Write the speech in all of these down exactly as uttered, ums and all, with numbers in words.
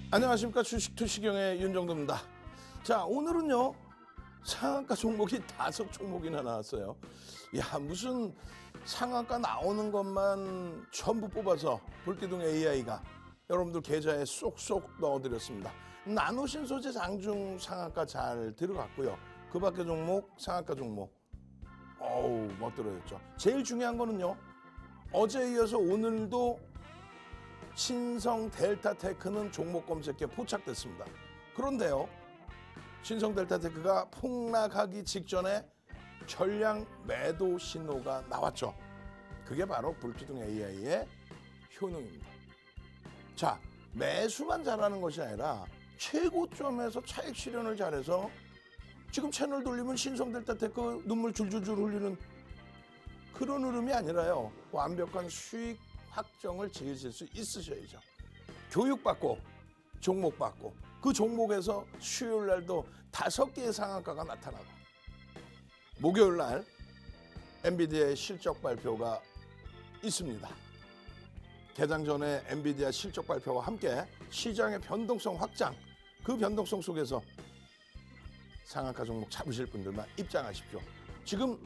안녕하십니까. 주식투시경의 윤정도입니다. 자, 오늘은요 상한가 종목이 다섯 종목이나 나왔어요. 야, 무슨 상한가 나오는 것만 전부 뽑아서 불기둥 에이아이가 여러분들 계좌에 쏙쏙 넣어드렸습니다. 나노신소재 장중 상한가 잘 들어갔고요. 그 밖에 종목 상한가 종목 어우 멋들어졌죠. 제일 중요한 거는요, 어제에 이어서 오늘도 신성 델타테크는 종목 검색에 포착됐습니다. 그런데요, 신성 델타테크가 폭락하기 직전에 전량 매도 신호가 나왔죠. 그게 바로 불기둥 에이아이의 효능입니다. 자, 매수만 잘하는 것이 아니라 최고점에서 차익 실현을 잘해서 지금 채널 돌리면 신성 델타테크 눈물 줄줄줄 흘리는 그런 흐름이 아니라요, 완벽한 수익 확정을 지으실 수 있으셔야죠. 교육받고 종목받고 그 종목에서 수요일 날도 다섯 개의 상한가가 나타나고, 목요일 날 엔비디아의 실적 발표가 있습니다. 개장 전에 엔비디아 실적 발표와 함께 시장의 변동성 확장, 그 변동성 속에서 상한가 종목 잡으실 분들만 입장하십시오. 지금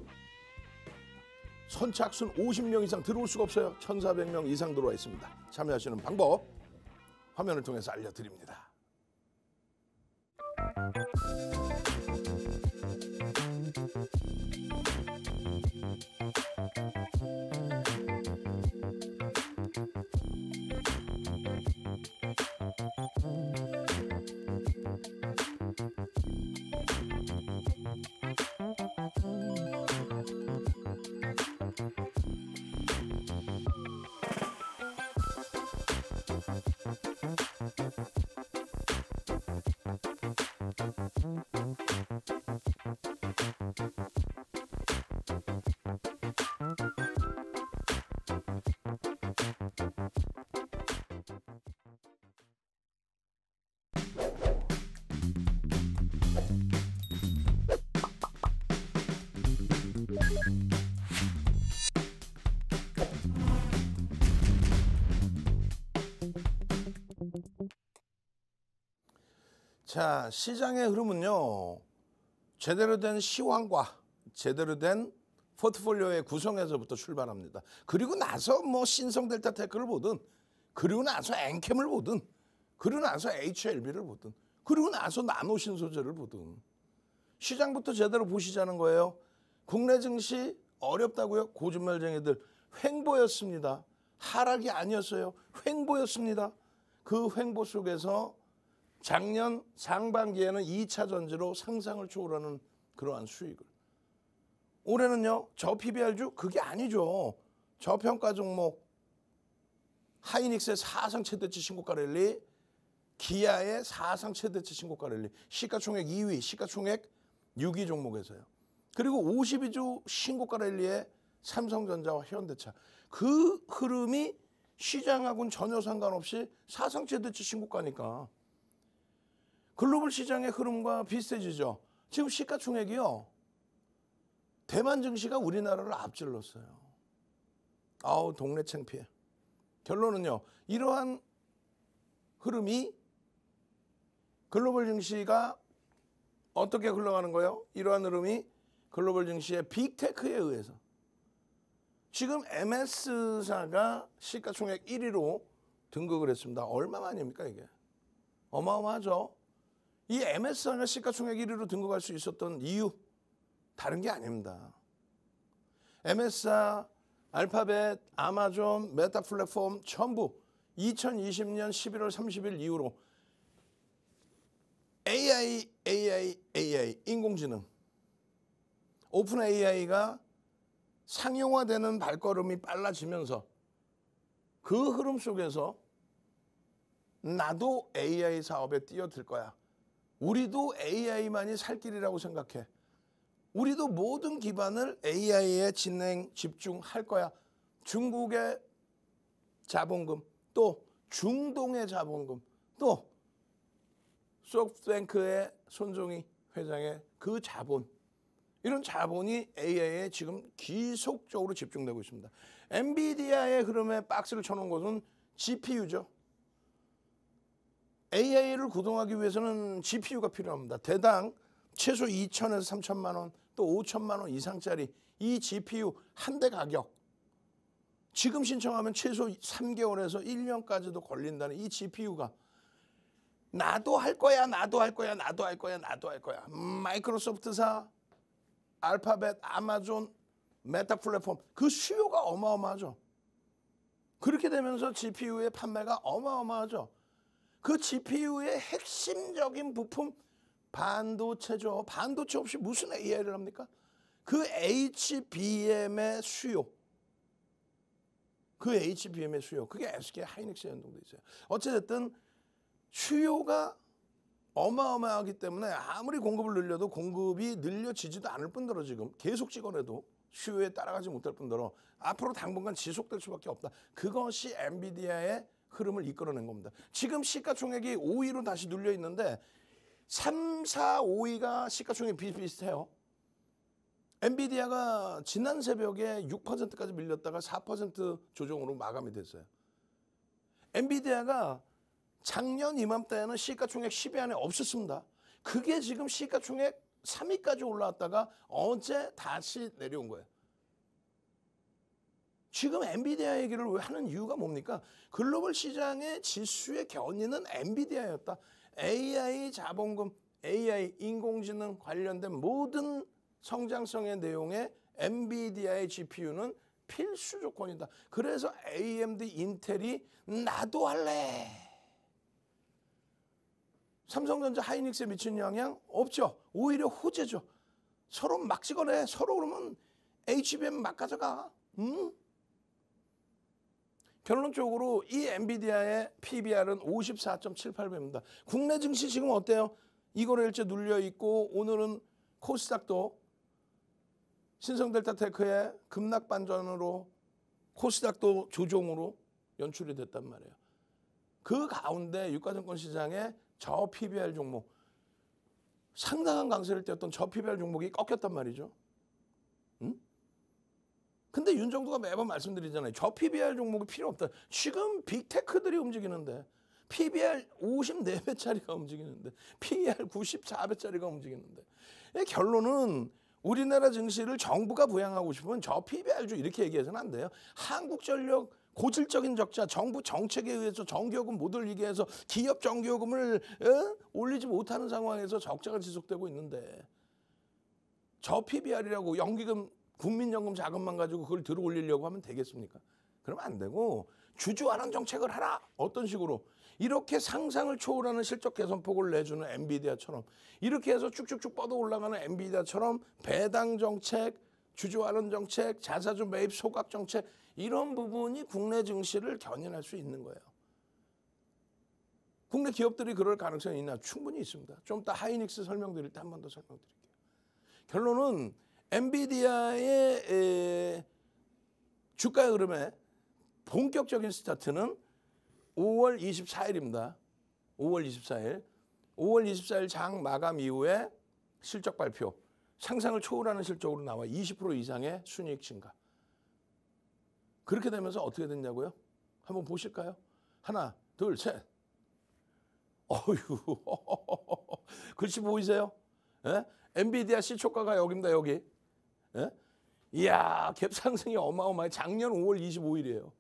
선착순 오십 명 이상 들어올 수가 없어요. 천사백 명 이상 들어와 있습니다. 참여하시는 방법 화면을 통해서 알려드립니다. 자, 시장의 흐름은요, 제대로 된 시황과 제대로 된 포트폴리오의 구성에서부터 출발합니다. 그리고 나서 뭐 신성 델타테크를 보든, 그리고 나서 엔캠을 보든, 그리고 나서 에이치엘비를 보든, 그리고 나서 나노신소재를 보든 시장부터 제대로 보시자는 거예요. 국내 증시 어렵다고요? 고준말쟁이들, 횡보였습니다. 하락이 아니었어요. 횡보였습니다. 그 횡보 속에서 작년 상반기에는 이 차 전지로 상상을 초월하는 그러한 수익을, 올해는요 저 피비알주 그게 아니죠. 저평가 종목 하이닉스의 사상 최대치 신고가 랠리, 기아의 사상 최대치 신고가 랠리, 시가총액 이 위, 시가총액 육 위 종목에서요. 그리고 오십이 주 신고가 랠리에 삼성전자와 현대차, 그 흐름이 시장하고는 전혀 상관없이 사상 최대치 신고가니까 글로벌 시장의 흐름과 비슷해지죠. 지금 시가총액이요, 대만 증시가 우리나라를 앞질렀어요. 아우 동네 창피해. 결론은요, 이러한 흐름이 글로벌 증시가 어떻게 흘러가는 거예요? 이러한 흐름이 글로벌 증시의 빅테크에 의해서 지금 엠에스사가 시가총액 일 위로 등극을 했습니다. 얼마만입니까 이게? 어마어마하죠. 이 엠에스사가 시가총액 일 위로 등극할 수 있었던 이유 다른 게 아닙니다. 엠에스사, 알파벳, 아마존, 메타 플랫폼 전부 이천이십 년 십일월 삼십일 이후로 에이아이, 에이아이, 에이아이, 인공지능, 오픈 에이아이가 상용화되는 발걸음이 빨라지면서 그 흐름 속에서 나도 에이아이 사업에 뛰어들 거야. 우리도 에이아이만이 살 길이라고 생각해. 우리도 모든 기반을 에이아이에 진행, 집중할 거야. 중국의 자본금, 또 중동의 자본금, 또 소프트뱅크의 손종희 회장의 그 자본, 이런 자본이 에이아이에 지금 기속적으로 집중되고 있습니다. 엔비디아의 흐름에 박스를 쳐놓은 것은 지피유죠. 에이아이를 구동하기 위해서는 지피유가 필요합니다. 대당 최소 이천에서 삼천만 원, 또 오천만 원 이상짜리 이 지피유 한 대 가격. 지금 신청하면 최소 삼 개월에서 일 년까지도 걸린다는 이 지피유가 나도 할 거야, 나도 할 거야, 나도 할 거야, 나도 할 거야. 마이크로소프트사, 알파벳, 아마존, 메타 플랫폼 그 수요가 어마어마하죠. 그렇게 되면서 지피유의 판매가 어마어마하죠. 그 지피유의 핵심적인 부품 반도체죠. 반도체 없이 무슨 에이아이를 합니까? 그 에이치비엠의 수요. 그 에이치비엠의 수요. 그게 에스케이 하이닉스에 연동돼 있어요. 어찌됐든 수요가 어마어마하기 때문에 아무리 공급을 늘려도 공급이 늘려지지도 않을 뿐더러 지금 계속 찍어내도 수요에 따라가지 못할 뿐더러 앞으로 당분간 지속될 수밖에 없다. 그것이 엔비디아의 흐름을 이끌어낸 겁니다. 지금 시가총액이 오 위로 다시 눌려 있는데 삼, 사, 오 위가 시가총액 비슷비슷해요. 엔비디아가 지난 새벽에 육 퍼센트까지 밀렸다가 사 퍼센트 조정으로 마감이 됐어요. 엔비디아가 작년 이맘때에는 시가총액 십 위 안에 없었습니다. 그게 지금 시가총액 삼 위까지 올라왔다가 어제 다시 내려온 거예요. 지금 엔비디아 얘기를 왜 하는 이유가 뭡니까? 글로벌 시장의 지수의 견인은 엔비디아였다. 에이아이 자본금, 에이아이 인공지능 관련된 모든 성장성의 내용에 엔비디아의 지피유는 필수 조건이다. 그래서 에이엠디, 인텔이 나도 할래. 삼성전자, 하이닉스에 미치는 영향 없죠. 오히려 호재죠. 서로 막 찍어내. 서로 그러면 에이치비엠 막 가져가. 음? 결론적으로 이 엔비디아의 피비알은 오십사 점 칠팔 배입니다. 국내 증시 지금 어때요? 이거래일제 눌려 있고 오늘은 코스닥도 신성델타테크의 급락 반전으로 코스닥도 조종으로 연출이 됐단 말이에요. 그 가운데 유가증권 시장에 저 피비알 종목 상당한 강세를 띄었던 저 피비알 종목이 꺾였단 말이죠. 응? 근데 윤정두가 매번 말씀드리잖아요. 저 피비알 종목이 필요 없다. 지금 빅테크들이 움직이는데 피비알 오십사 배짜리가 움직이는데 피이알 구십사 배짜리가 움직이는데 결론은 우리나라 증시를 정부가 부양하고 싶으면 저 피비알주 이렇게 얘기해서는 안 돼요. 한국전력 고질적인 적자, 정부 정책에 의해서 전기요금 못 올리게 해서 기업 전기요금을 에? 올리지 못하는 상황에서 적자가 지속되고 있는데 저 피비알이라고 연기금, 국민연금 자금만 가지고 그걸 들어 올리려고 하면 되겠습니까? 그러면 안 되고 주주환원 정책을 하라. 어떤 식으로? 이렇게 상상을 초월하는 실적 개선폭을 내주는 엔비디아처럼 이렇게 해서 쭉쭉쭉 뻗어 올라가는 엔비디아처럼 배당 정책, 주주환원 정책, 자사주 매입 소각 정책 이런 부분이 국내 증시를 견인할 수 있는 거예요. 국내 기업들이 그럴 가능성이 있나? 충분히 있습니다. 좀 이따 하이닉스 설명드릴 때 한 번 더 설명드릴게요. 결론은 엔비디아의 에, 주가 흐름의 본격적인 스타트는 오월 이십사일입니다. 오월 이십사일. 오월 이십사일 장 마감 이후에 실적 발표. 상상을 초월하는 실적으로 나와 이십 퍼센트 이상의 순이익 증가. 그렇게 되면서 어떻게 됐냐고요? 한번 보실까요? 하나, 둘, 셋. 어휴, 글씨 보이세요? 예? 엔비디아 시초가가 여기입니다, 여기. 예? 이야, 갭 상승이 어마어마해. 작년 오월 이십오일이에요.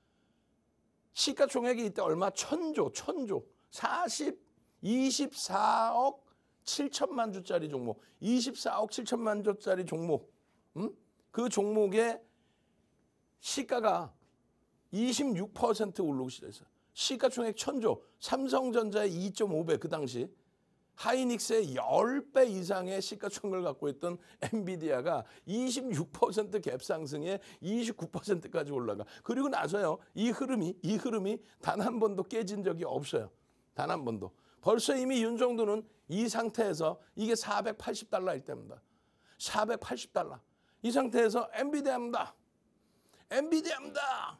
시가총액이 이때 얼마? 천조, 천조. 사십, 이십사억 칠천만 주짜리 종목. 이십사억 칠천만 주짜리 종목. 음? 그 종목의 시가가 이십육 퍼센트 오르기 시작했어요. 시가총액 천조. 삼성전자의 이 점 오 배 그 당시. 하이닉스의 십 배 이상의 시가총액을 갖고 있던 엔비디아가 이십육 퍼센트 갭 상승에 이십구 퍼센트까지 올라가. 그리고 나서요. 이 흐름이 이 흐름이 단 한 번도 깨진 적이 없어요. 단 한 번도. 벌써 이미 윤정두는 이 상태에서 이게 사백팔십 달러일 때입니다. 사백팔십 달러. 이 상태에서 엔비디아입니다. 엔비디아입니다.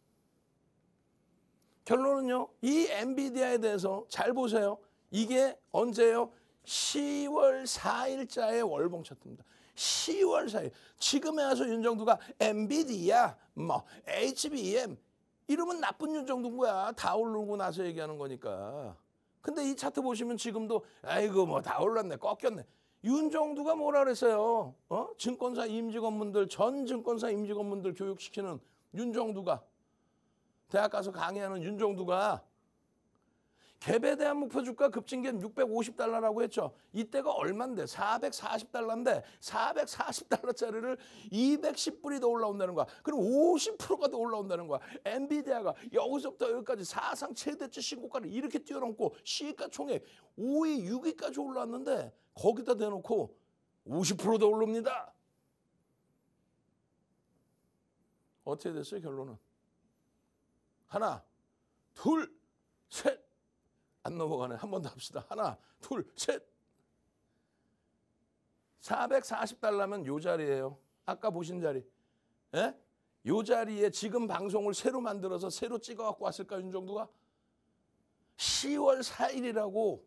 결론은요. 이 엔비디아에 대해서 잘 보세요. 이게 언제요? 시월 사일자의 월봉 차트입니다. 시월 사일. 지금에 와서 윤정두가 엔비디아, 뭐 에이치비엠 이러면 나쁜 윤정두인 거야. 다 오르고 나서 얘기하는 거니까. 근데 이 차트 보시면 지금도 아이고 뭐 다 올랐네, 꺾였네. 윤정두가 뭐라 그랬어요? 어? 증권사 임직원분들, 전 증권사 임직원분들 교육시키는 윤정두가, 대학 가서 강의하는 윤정두가 개배대한 목표 주가 급증기는 육백오십 달러라고 했죠. 이때가 얼만데? 사백사십 달러인데 사백사십 달러짜리를 이백십 불이 더 올라온다는 거야. 그럼 오십 퍼센트가 더 올라온다는 거야. 엔비디아가 여기서부터 여기까지 사상 최대치 신고가를 이렇게 뛰어넘고 시가총액 오 위, 육 위까지 올라왔는데 거기다 대놓고 오십 퍼센트 더 오릅니다. 어떻게 됐어요, 결론은? 하나, 둘, 셋. 안 넘어가네. 한 번 더 합시다. 하나, 둘, 셋. 사백사십 달러면 요 자리예요. 아까 보신 자리. 예? 요 자리에 지금 방송을 새로 만들어서 새로 찍어갖고 왔을까, 윤정두가? 시월 사일이라고.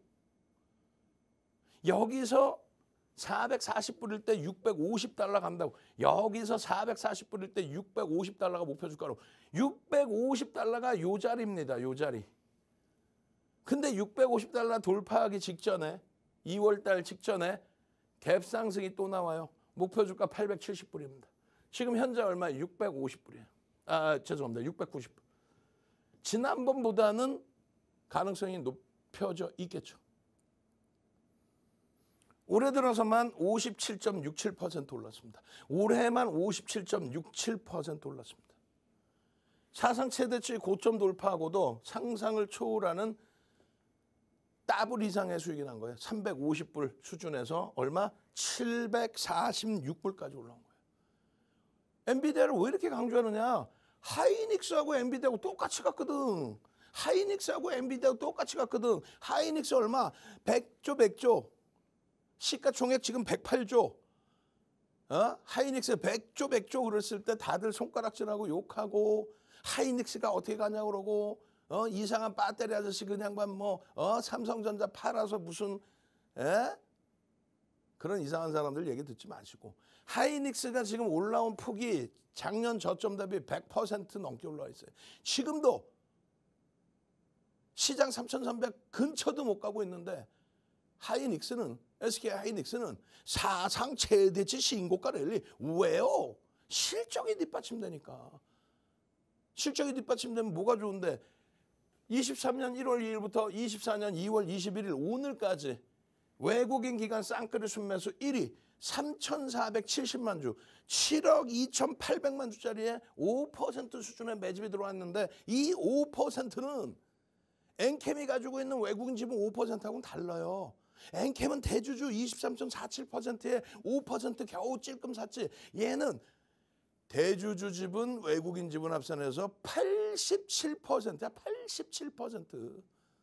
여기서 사백사십 불일 때 육백오십 달러 간다고. 여기서 사백사십 불일 때 육백오십 달러가 목표 주가로. 육백오십 달러가 요 자리입니다. 요 자리. 근데 육백오십 달러 돌파하기 직전에 이월 달 직전에 갭 상승이 또 나와요. 목표 주가 팔백칠십 불입니다. 지금 현재 얼마예요? 육백오십 불이에요. 아, 죄송합니다. 육백구십 불. 지난번보다는 가능성이 높여져 있겠죠. 올해 들어서만 오십칠 점 육칠 퍼센트 올랐습니다. 올해만 오십칠 점 육칠 퍼센트 올랐습니다. 사상 최대치 고점 돌파하고도 상상을 초월하는 더블 이상의 수익이 난 거예요. 삼백오십 불 수준에서 얼마? 칠백사십육 불까지 올라온 거예요. 엔비디아를 왜 이렇게 강조하느냐? 하이닉스하고 엔비디아하고 똑같이 갔거든. 하이닉스하고 엔비디아하고 똑같이 갔거든. 하이닉스 얼마? 백조 백조. 시가총액 지금 백팔조. 어? 하이닉스 백조 백조 그랬을 때 다들 손가락질하고 욕하고 하이닉스가 어떻게 가냐고 그러고 어? 이상한 배터리 아저씨 그냥만 뭐 어? 삼성전자 팔아서 무슨 에? 그런 이상한 사람들 얘기 듣지 마시고 하이닉스가 지금 올라온 폭이 작년 저점 대비 백 퍼센트 넘게 올라와 있어요. 지금도 시장 삼천삼백 근처도 못 가고 있는데 하이닉스는 에스케이 하이닉스는 사상 최대치 신고가 랠리. 왜요? 실적이 뒷받침되니까. 실적이 뒷받침되면 뭐가 좋은데 이십삼 년 일월 이일부터 이십사 년 이월 이십일일 오늘까지 외국인 기관 쌍끌이 순매수 일 위 삼천사백칠십만 주 칠억 이천팔백만 주짜리에 오 퍼센트 수준의 매집이 들어왔는데 이 오 퍼센트는 엔캠이 가지고 있는 외국인 지분 오 퍼센트하고는 달라요. 엔캠은 대주주 이십삼 점 사칠 퍼센트에 오 퍼센트 겨우 찔끔 샀지. 얘는 대주주 지분, 외국인 지분 합산해서 팔십칠 퍼센트야. 팔십칠 퍼센트.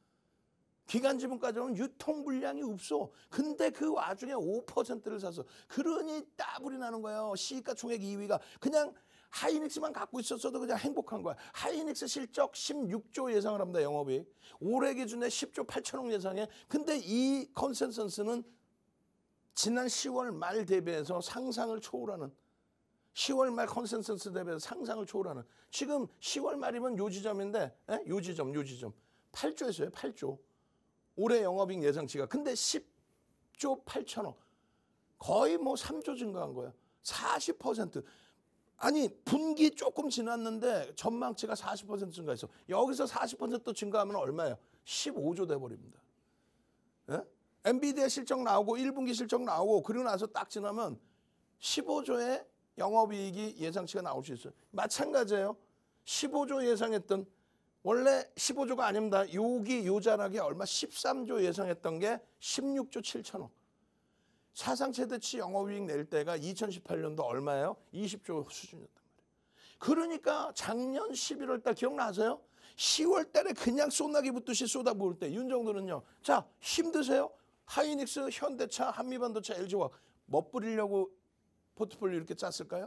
기관 지분까지 하면 유통 물량이 없어. 근데 그 와중에 오 퍼센트를 사서. 그러니 따블이 나는 거예요. 시가총액 이 위가. 그냥 하이닉스만 갖고 있었어도 그냥 행복한 거야. 하이닉스 실적 십육조 예상을 합니다. 영업이익. 올해 기준에 십조 팔천억 예상해. 근데 이 컨센서스는 지난 시월 말 대비해서 상상을 초월하는 시월 말 컨센서스 대비해서 상상을 초월하는 지금 시월 말이면 요 지점인데 에? 요 지점 요 지점 팔조에서요. 팔조. 올해 영업이익 예상치가. 근데 십조 팔천억. 거의 뭐 삼조 증가한 거야. 사십 퍼센트. 아니 분기 조금 지났는데 전망치가 사십 퍼센트 증가했어. 여기서 사십 퍼센트 증가하면 얼마예요? 십오조 돼버립니다. 예? 엔비디아 실적 나오고 일 분기 실적 나오고 그리고 나서 딱 지나면 십오조의 영업이익이 예상치가 나올 수 있어요. 마찬가지예요. 십오조 예상했던 원래 십오조가 아닙니다. 여기 요 자락이 얼마? 십삼조 예상했던 게 십육조 칠천억. 사상 최대치 영업이익 낼 때가 이천십팔 년도 얼마예요? 이십조 수준이었단 말이에요. 그러니까 작년 십일월 달 기억나세요? 시월 달에 그냥 쏟나기 붙듯이 쏟아부을 때 윤정도는요. 자, 힘드세요? 하이닉스, 현대차, 한미반도체, 엘지화학 멋부리려고 포트폴리오 이렇게 짰을까요?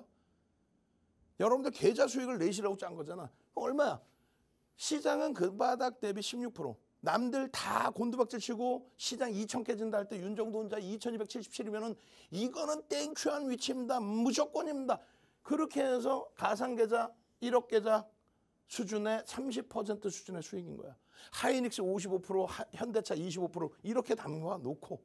여러분들 계좌 수익을 내시라고 짠 거잖아. 얼마야? 시장은 그 바닥 대비 십육 퍼센트. 남들 다 곤두박질 치고 시장 이천 깨진다 할 때 윤정도 혼자 이천이백칠십칠이면은 이거는 땡큐한 위치입니다. 무조건입니다. 그렇게 해서 가상계좌 일억 계좌 수준의 삼십 퍼센트 수준의 수익인 거야. 하이닉스 오십오 퍼센트, 하, 현대차 이십오 퍼센트 이렇게 담궈 놓고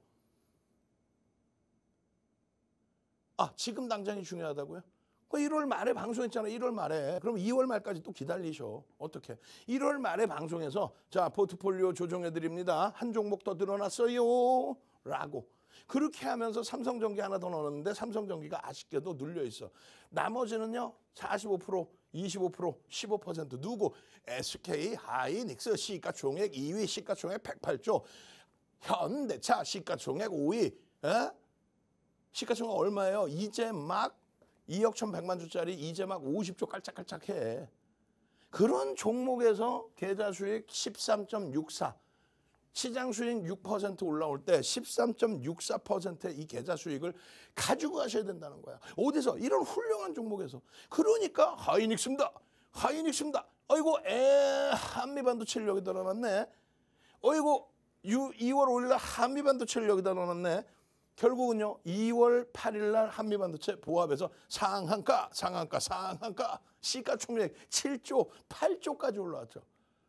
아 지금 당장이 중요하다고요? 그 일월 말에 방송했잖아. 일월 말에. 그럼 이월 말까지 또 기다리셔. 어떻게? 일월 말에 방송해서 자 포트폴리오 조정해드립니다. 한 종목 더 늘어났어요. 라고. 그렇게 하면서 삼성전기 하나 더 넣었는데 삼성전기가 아쉽게도 눌려있어. 나머지는요. 사십오 퍼센트, 이십오 퍼센트, 십오 퍼센트 누구? 에스케이 하이닉스 시가총액 이 위, 시가총액 백팔조. 현대차 시가총액 오 위. 에? 시가총액 얼마예요? 이제 막 이억 천백만 주짜리 이제 막 오십조 깔짝깔짝해. 그런 종목에서 계좌 수익 십삼 점 육사. 시장 수익 육 퍼센트 올라올 때 십삼 점 육사 퍼센트의 이 계좌 수익을 가지고 가셔야 된다는 거야. 어디서? 이런 훌륭한 종목에서. 그러니까 하이닉스입니다. 하이닉스입니다. 어이구 에 한미반도체를 여기다 넣어놨네. 어이구 이월 오일 날 한미반도체를 여기다 넣어놨네. 결국은요 이월 팔일 날 한미반도체 보합에서 상한가 상한가 상한가 시가총액 칠조 팔조까지 올라왔죠.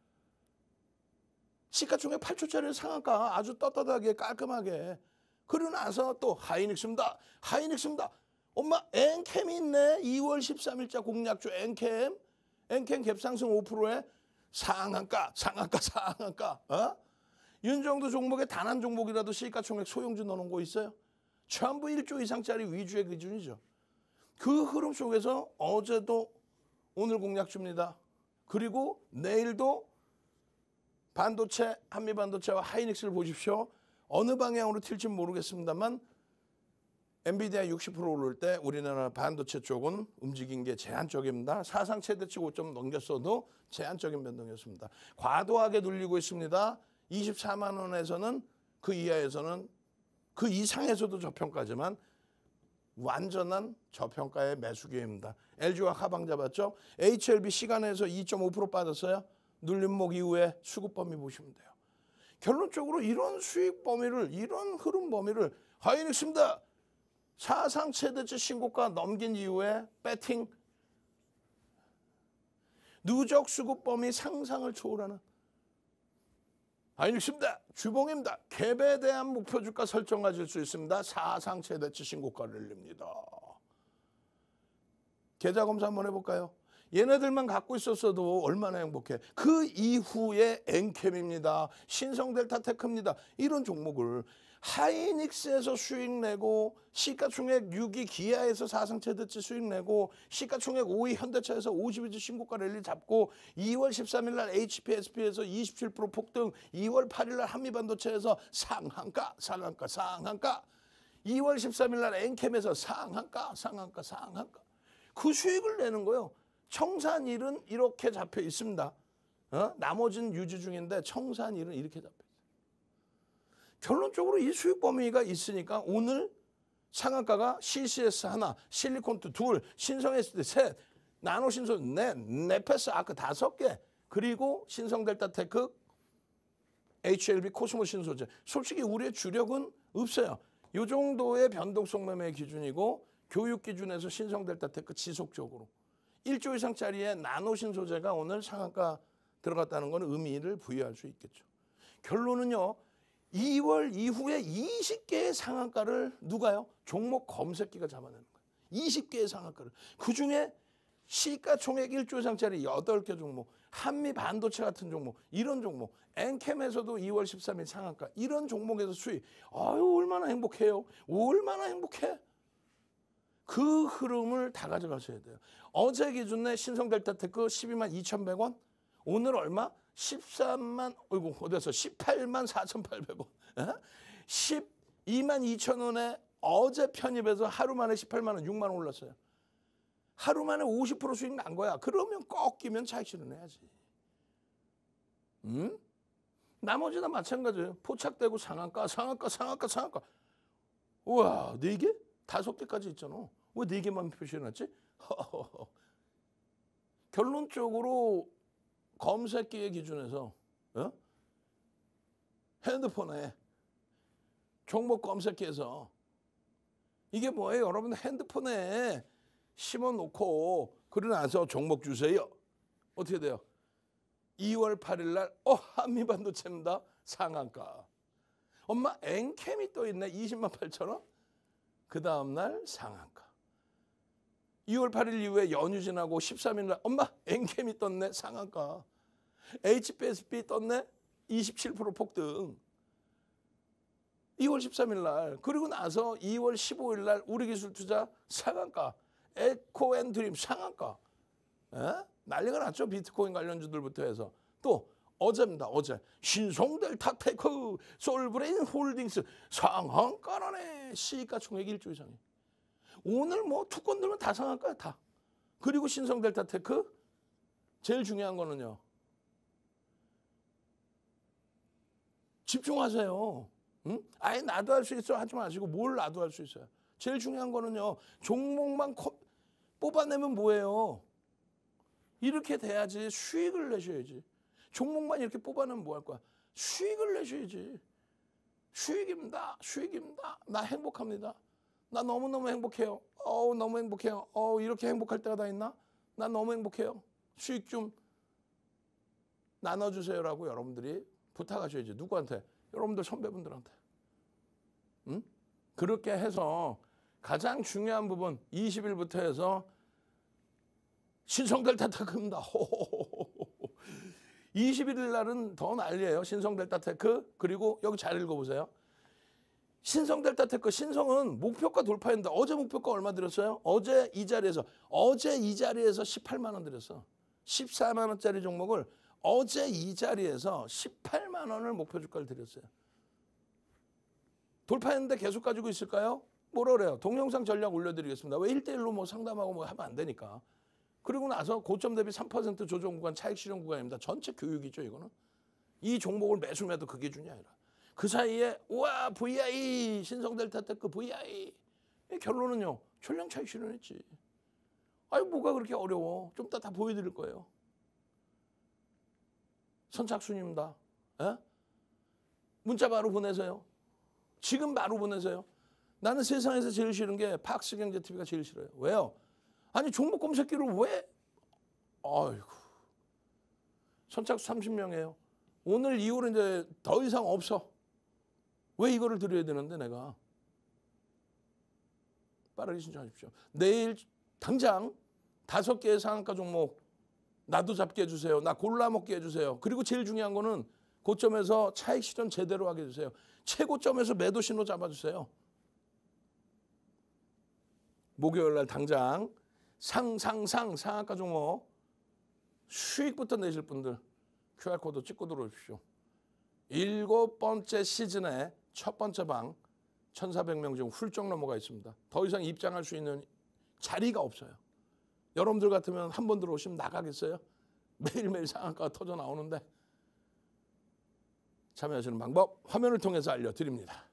시가총액 팔조짜리 상한가 아주 떳떳하게 깔끔하게. 그러고 나서 또 하이닉스입니다. 하이닉스입니다. 엄마 엔캠이 있네. 이월 십삼일자 공략주 엔캠. 엔캠 갭상승 오 퍼센트에 상한가 상한가 상한가. 어? 윤정도 종목에 단 한 종목이라도 시가총액 소형주 넣어놓은 거 있어요? 전부 일조 이상짜리 위주의 기준이죠. 그 흐름 속에서 어제도 오늘 공략주입니다. 그리고 내일도 반도체, 한미반도체와 하이닉스를 보십시오. 어느 방향으로 튈지는 모르겠습니다만 엔비디아 육십 퍼센트 오를 때 우리나라 반도체 쪽은 움직인 게 제한적입니다. 사상 최대치 고점 넘겼어도 제한적인 변동이었습니다. 과도하게 눌리고 있습니다. 이십사만 원에서는 그 이하에서는 그 이상에서도 저평가지만 완전한 저평가의 매수 기회입니다. 엘지화 하방 잡았죠. 에이치엘비 시간에서 이 점 오 퍼센트 빠졌어요. 눌림목 이후에 수급 범위 보시면 돼요. 결론적으로 이런 수익 범위를 이런 흐름 범위를 하이닉스입니다. 사상 최대치 신고가 넘긴 이후에 배팅 누적 수급 범위 상상을 초월하는 하이닉스입니다. 주봉입니다. 갭에 대한 목표 주가 설정 가질 수 있습니다. 사상 최대치 신고가를 올립니다. 계좌 검사 한번 해볼까요? 얘네들만 갖고 있었어도 얼마나 행복해. 그 이후에 엔캠입니다. 신성델타테크입니다. 이런 종목을 하이닉스에서 수익 내고 시가총액 육 위 기아에서 사상 최대치 수익 내고 시가총액 오 위 현대차에서 오십 일치 신고가 랠리 잡고 이월 십삼일 날 에이치피에스피에서 이십칠 퍼센트 폭등 이월 팔일 날 한미반도체에서 상한가 상한가 상한가 이월 십삼일 날 엔캠에서 상한가 상한가 상한가 그 수익을 내는 거예요. 청산일은 이렇게 잡혀 있습니다. 어? 나머지는 유지 중인데 청산일은 이렇게 잡혀 있어요. 결론적으로 이 수익 범위가 있으니까 오늘 상한가가 씨씨에스 하나, 실리콘트 둘, 신성에스디 셋, 나노신소 넷, 네페스 아크 다섯 개, 그리고 신성델타테크, 에이치엘비, 코스모 신소재. 솔직히 우리의 주력은 없어요. 이 정도의 변동성 매매 기준이고 교육 기준에서 신성델타테크 지속적으로. 일조 이상짜리의 나노신소재가 오늘 상한가 들어갔다는 건 의미를 부여할 수 있겠죠. 결론은요. 이월 이후에 이십 개의 상한가를 누가요? 종목 검색기가 잡아내는 거예요. 이십 개의 상한가를. 그중에 시가총액 일조 이상짜리 여덟 개 종목, 한미반도체 같은 종목, 이런 종목, 엔캠에서도 이월 십삼일 상한가, 이런 종목에서 수익. 아유 얼마나 행복해요. 얼마나 행복해. 그 흐름을 다 가져가셔야 돼요. 어제 기준에 신성델타테크 십이만 이천백 원, 오늘 얼마? 십삼만, 어이구, 어디서 십팔만 사천팔백 원. 에? 십이만 이천 원에 어제 편입해서 하루 만에 십팔만 원, 육만 원 올랐어요. 하루 만에 오십 퍼센트 수익 난 거야. 그러면 꺾이면 차익 실현해야지. 음? 나머지나 마찬가지예요. 포착되고 상한가, 상한가, 상한가, 상한가. 우와, 네 개? 다섯 개까지 있잖아. 왜 네 개만 표시해놨지? 결론적으로 검색기의 기준에서 어? 핸드폰에 종목 검색기에서 이게 뭐예요? 여러분 핸드폰에 심어놓고 그러고 나서 종목 주세요. 어떻게 돼요? 이월 팔일 날 어, 한미반도체입니다. 상한가. 엄마 엔캠이 또 있네. 이십만 팔천 원. 그 다음 날 상한가. 이월 팔일 이후에 연휴 지나고 십삼 일 날 엄마 엔캠이 떴네. 상한가. 에이치피에스비 떴네. 이십칠 퍼센트 폭등. 이월 십삼일 날. 그리고 나서 이월 십오일 날 우리기술투자 상한가. 에코앤드림 상한가. 에? 난리가 났죠. 비트코인 관련주들부터 해서. 또 어제입니다. 어제 신성델타테크 솔브레인 홀딩스 상한가라네. 시가 총액 일조 이상이. 오늘 뭐 투건 들면 다 상한가야 다. 그리고 신성델타테크 제일 중요한 거는요. 집중하세요. 응? 아예 나도 할 수 있어 하지 마시고 뭘 나도 할 수 있어요. 제일 중요한 거는요. 종목만 컵 뽑아내면 뭐예요? 이렇게 돼야지 수익을 내셔야지. 종목만 이렇게 뽑아내면 뭐 할 거야? 수익을 내셔야지. 수익입니다. 수익입니다. 나 행복합니다. 나 너무너무 행복해요. 어우 너무 행복해요. 어우 이렇게 행복할 때가 다 있나? 나 너무 행복해요. 수익 좀 나눠주세요라고 여러분들이 부탁하셔야지. 누구한테? 여러분들 선배분들한테. 응? 그렇게 해서 가장 중요한 부분 이십 일부터 해서 신성델타테크입니다. 이십일 날은 더 난리예요. 신성델타테크. 그리고 여기 잘 읽어보세요. 신성델타테크. 신성은 목표가 돌파했는데 어제 목표가 얼마 드렸어요? 어제 이 자리에서 어제 이 자리에서 십팔만 원 드렸어. 십사만 원짜리 종목을 어제 이 자리에서 십팔만 원을 목표 주가를 드렸어요. 돌파했는데 계속 가지고 있을까요? 뭐라 그래요? 동영상 전략 올려드리겠습니다. 왜 일 대 일로 뭐 상담하고 뭐 하면 안 되니까. 그리고 나서 고점 대비 삼 퍼센트 조정 구간, 차익 실현 구간입니다. 전체 교육이죠, 이거는. 이 종목을 매수 매도 그 기준이 아니라. 그 사이에 우와 브이아이 신성델타테크 브이아이 결론은요. 전량 차익 실현했지. 아니 뭐가 그렇게 어려워. 좀 이따 다 보여드릴 거예요. 선착순입니다. 에? 문자 바로 보내세요. 지금 바로 보내세요. 나는 세상에서 제일 싫은 게 팍스경제티비가 제일 싫어요. 왜요? 아니 종목 검색기를 왜? 아이고. 선착순 삼십 명이에요. 오늘 이후로 이제 더 이상 없어. 왜 이거를 드려야 되는데 내가. 빠르게 신청하십시오. 내일 당장 다섯 개의 상한가 종목 나도 잡게 해주세요. 나 골라 먹게 해주세요. 그리고 제일 중요한 거는 고점에서 차익 실현 제대로 하게 해주세요. 최고점에서 매도 신호 잡아주세요. 목요일 날 당장 상상상 상한가 종목 수익부터 내실 분들 큐알코드 찍고 들어오십시오. 일곱 번째 시즌의 첫 번째 방 천사백 명 중 훌쩍 넘어가 있습니다. 더 이상 입장할 수 있는 자리가 없어요. 여러분들 같으면 한 번 들어오시면 나가겠어요? 매일매일 상한가가 터져 나오는데 참여하시는 방법 화면을 통해서 알려드립니다.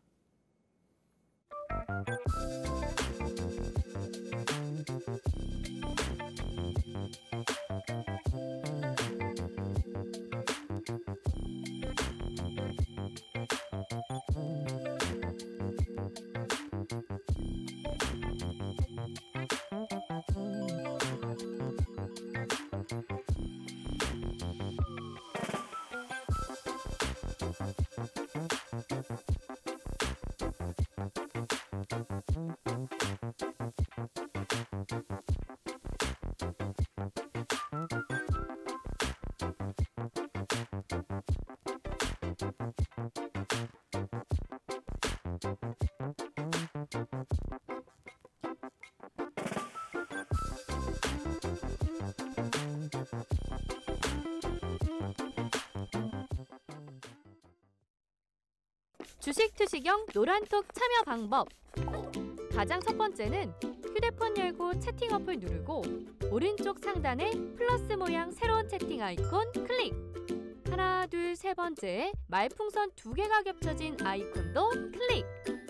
주식 투시경 노란톡 참여 방법. 가장 첫 번째는 휴대폰 열고 채팅 어플 누르고 오른쪽 상단에 플러스 모양 새로운 채팅 아이콘 클릭. 하나, 둘, 세 번째 말풍선 두 개가 겹쳐진 아이콘도 클릭.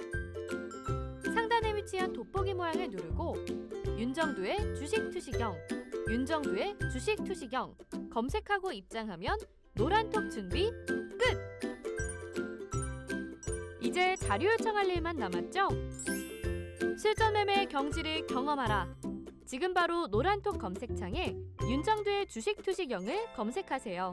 상단에 위치한 돋보기 모양을 누르고 윤정두의 주식 투시경, 윤정두의 주식 투시경 검색하고 입장하면 노란톡 준비 끝! 이제 자료 요청할 일만 남았죠? 실전 매매의 경지를 경험하라. 지금 바로 노란톡 검색창에 윤정두의 주식 투시경을 검색하세요.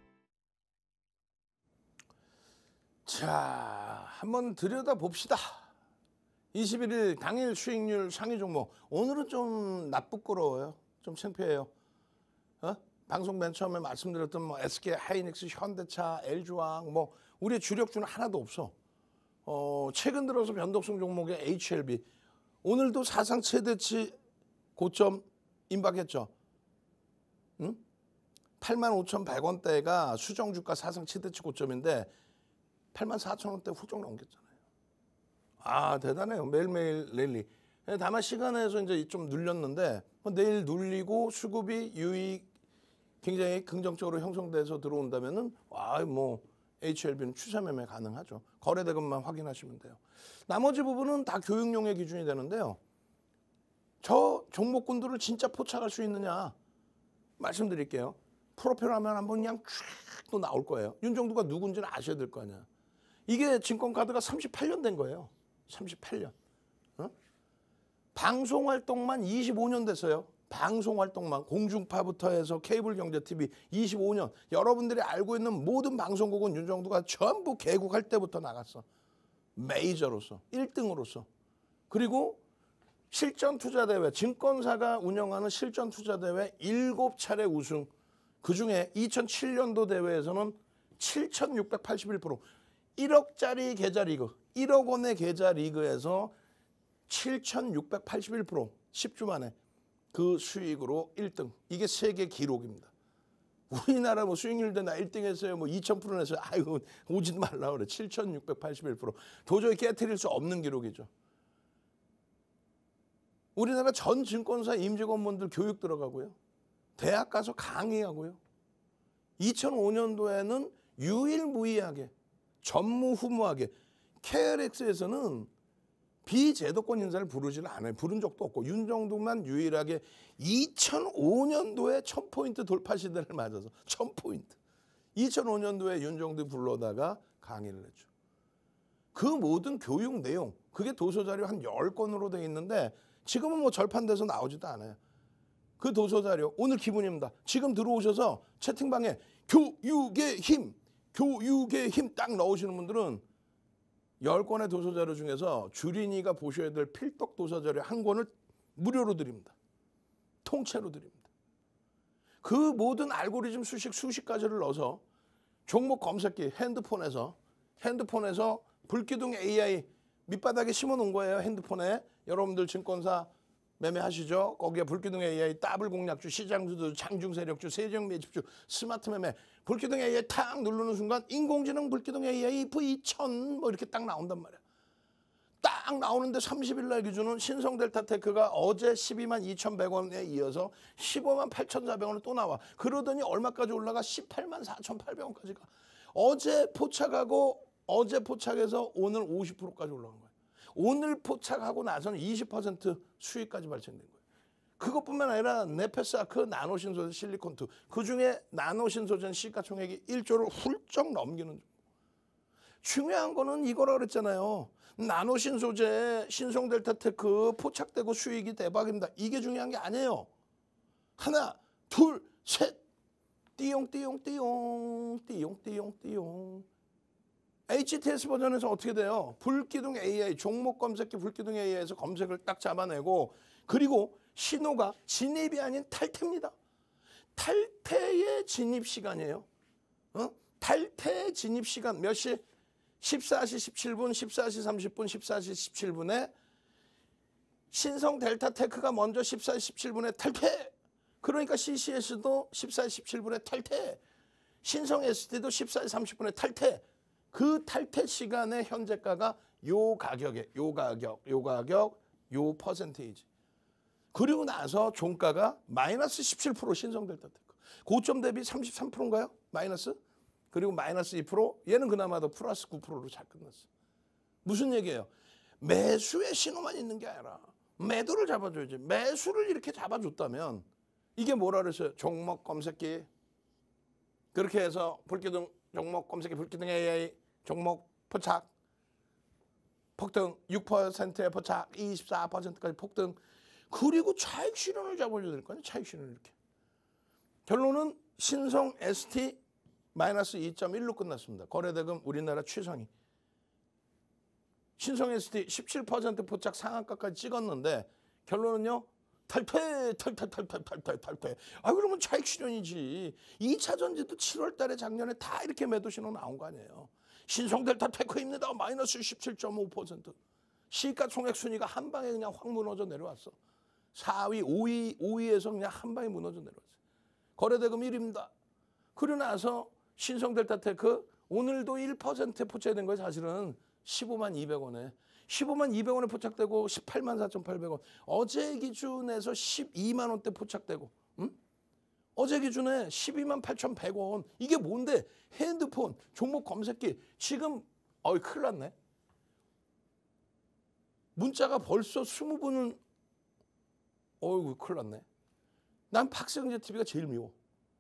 자, 한번 들여다봅시다. 이십일 일 당일 수익률 상위 종목. 오늘은 좀 나쁘끄러워요. 좀 창피해요. 어? 방송 맨 처음에 말씀드렸던 뭐 에스케이 하이닉스, 현대차, 엘지화학 뭐 우리의 주력주는 하나도 없어. 어, 최근 들어서 변동성 종목의 에이치엘비 오늘도 사상 최대치 고점 임박했죠. 응? 팔만 오천백 원대가 수정주가 사상 최대치 고점인데 팔만 사천 원대 훌쩍 넘겼잖아요. 아, 대단해요. 매일매일 랠리. 다만 시간에서 이제 좀 눌렸는데 내일 눌리고 수급이 유익 굉장히 긍정적으로 형성돼서 들어온다면은 와, 뭐 에이치엘비는 추세 매매 가능하죠. 거래대금만 확인하시면 돼요. 나머지 부분은 다 교육용의 기준이 되는데요. 저 종목군들을 진짜 포착할 수 있느냐 말씀드릴게요. 프로필 하면 한번 그냥 쫙 또 나올 거예요. 윤정두가 누군지는 아셔야 될 거 아니야. 이게 증권카드가 삼십팔 년 된 거예요. 삼십팔 년. 어? 방송활동만 이십오 년 됐어요. 방송활동만 공중파부터 해서 케이블경제티비 이십오 년. 여러분들이 알고 있는 모든 방송국은 윤정두가 전부 개국할 때부터 나갔어. 메이저로서 일 등으로서. 그리고 실전투자대회, 증권사가 운영하는 실전투자대회 일곱 차례 우승. 그중에 이천칠 년도 대회에서는 칠천육백팔십일 프로. 일억짜리 계좌 리그, 일억 원의 계좌 리그에서 칠천육백팔십일 프로 십 주 만에 그 수익으로 일 등. 이게 세계 기록입니다. 우리나라 뭐 수익률 대나 일 등 했어요. 뭐 이천 프로 냈어요. 아이고 오지도 말라 그래. 칠천육백팔십일 프로. 도저히 깨트릴 수 없는 기록이죠. 우리나라 전 증권사 임직원분들 교육 들어가고요. 대학 가서 강의하고요. 이천오 년도에는 유일무이하게 전무후무하게 케이알엑스에서는 비제도권 인사를 부르지는 않아요. 부른 적도 없고 윤정두만 유일하게 이천오 년도에 천 포인트 돌파 시대를 맞아서 천 포인트. 이천오 년도에 윤정두 불러다가 강의를 했죠. 그 모든 교육 내용 그게 도서자료 한 열 건으로 돼 있는데 지금은 뭐 절판돼서 나오지도 않아요. 그 도서자료 오늘 기분입니다. 지금 들어오셔서 채팅방에 교육의 힘, 교육의 힘 딱 넣으시는 분들은 열 권의 도서자료 중에서 주린이가 보셔야 될 필독 도서자료 한 권을 무료로 드립니다. 통째로 드립니다. 그 모든 알고리즘 수식 수십 가지를 넣어서 종목 검색기 핸드폰에서 핸드폰에서 불기둥 에이아이 밑바닥에 심어놓은 거예요. 핸드폰에 여러분들 증권사 매매하시죠. 거기에 불기둥 에이아이, 더블 공략주, 시장주도, 장중세력주, 세정매집주, 스마트 매매. 불기둥 에이아이 탁 누르는 순간 인공지능 불기둥 에이아이 브이 천 뭐 이렇게 딱 나온단 말이야. 딱 나오는데 삼십 일 날 기준은 신성델타테크가 어제 십이만 이천백 원에 이어서 십오만 팔천사백 원을 또 나와. 그러더니 얼마까지 올라가? 십팔만 사천팔백 원까지 가. 어제 포착하고 어제 포착해서 오늘 오십 퍼센트까지 올라간 거예요. 오늘 포착하고 나서는 이십 퍼센트 수익까지 발생된 거예요. 그것뿐만 아니라 네페스아크, 나노신소재, 실리콘투. 그중에 나노신소재는 시가총액이 일 조를 훌쩍 넘기는 중. 중요한 거는 이거라 그랬잖아요. 나노신소재, 신성델타테크 포착되고 수익이 대박입니다. 이게 중요한 게 아니에요. 하나, 둘, 셋. 띠용띠용띠용, 띠용띠용띠용. 에이치티에스 버전에서 어떻게 돼요? 불기둥 에이아이, 종목 검색기 불기둥 에이아이에서 검색을 딱 잡아내고 그리고 신호가 진입이 아닌 탈퇴입니다. 탈퇴의 진입 시간이에요. 어? 탈퇴의 진입 시간 몇 시? 십사 시 십칠 분, 십사 시 삼십 분, 십사 시 십칠 분에 신성 델타테크가 먼저 십사 시 십칠 분에 탈퇴. 그러니까 씨씨에스도 십사 시 십칠 분에 탈퇴. 신성 에스티도 십사 시 삼십 분에 탈퇴. 그 탈퇴 시간의 현재가가 요 가격에 요 가격, 요 가격, 요 퍼센테이지. 그리고 나서 종가가 마이너스 십칠 퍼센트 신성 델타테크. 고점 대비 삼십삼 퍼센트인가요? 마이너스? 그리고 마이너스 이 퍼센트. 얘는 그나마도 플러스 구 퍼센트로 잘 끝났어. 무슨 얘기예요? 매수의 신호만 있는 게 아니라 매도를 잡아줘야지. 매수를 이렇게 잡아줬다면 이게 뭐라 그랬어요? 종목 검색기. 그렇게 해서 불기둥 종목 검색기 불기둥 에이아이 종목 포착 폭등 육 퍼센트의 포착 이십사 퍼센트까지 폭등. 그리고 차익 실현을 잡아줘야 될 거 아니에요. 차익 실현을 이렇게. 결론은 신성 에스티 마이너스 이 점 일로 끝났습니다. 거래대금 우리나라 최상위. 신성 에스티 십칠 퍼센트 포착 상한가까지 찍었는데 결론은요. 탈퇴, 탈퇴, 탈퇴, 탈퇴, 탈퇴. 아 그러면 차익 실현이지. 이 차 전지도 칠월 달에 작년에 다 이렇게 매도 신호 나온 거 아니에요. 신성델타 테크입니다. 마이너스 십칠 점 오 퍼센트. 시가 총액 순위가 한 방에 그냥 확 무너져 내려왔어. 사 위, 오 위, 오 위에서 그냥 한 방에 무너져 내려왔어. 거래대금 일 위입니다. 그러고 나서 신성델타테크 오늘도 일 퍼센트 포착된 거예요. 사실은 십오만 이백 원에. 십오만 이백 원에 포착되고 십팔만 사천팔백 원. 어제 기준에서 십이만 원대 포착되고 응? 어제 기준에 십이만 팔천백 원. 이게 뭔데? 핸드폰, 종목 검색기. 지금 어이 큰일 났네. 문자가 벌써 이십 분은 어이구 큰일 났네. 난 박세경제 티비가 제일 미워.